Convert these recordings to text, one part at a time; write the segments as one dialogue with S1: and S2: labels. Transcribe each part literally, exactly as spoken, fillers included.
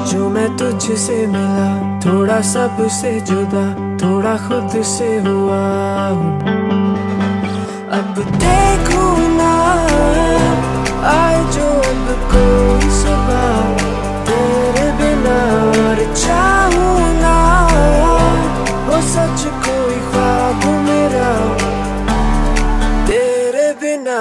S1: जो मैं तुझसे मिला, थोड़ा सबसे जुदा, थोड़ा खुद से हुआ हूँ। अब देखूं ना आए जो अब कोई सुबह तेरे बिना, और चाहूं ना वो सच कोई ख्वाब मेरा तेरे बिना।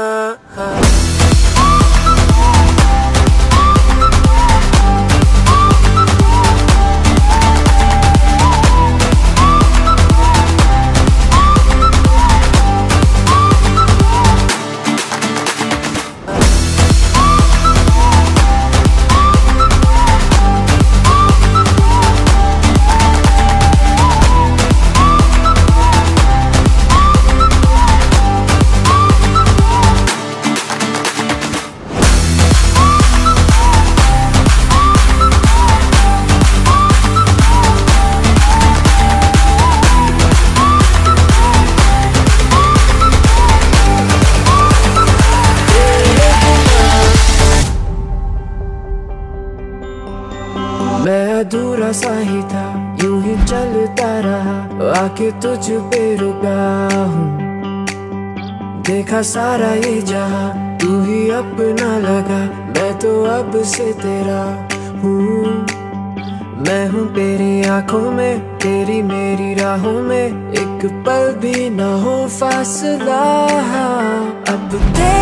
S1: मैं अधूरा सा ही था, यूं ही चलता रहा, आके तुझ पे रुका हूँ। देखा सारा ये जहां, तू ही अपना लगा, मैं तो अब से तेरा हूँ। मैं हूँ तेरी आंखों में, तेरी मेरी राहों में, एक पल भी ना हो फासला। अब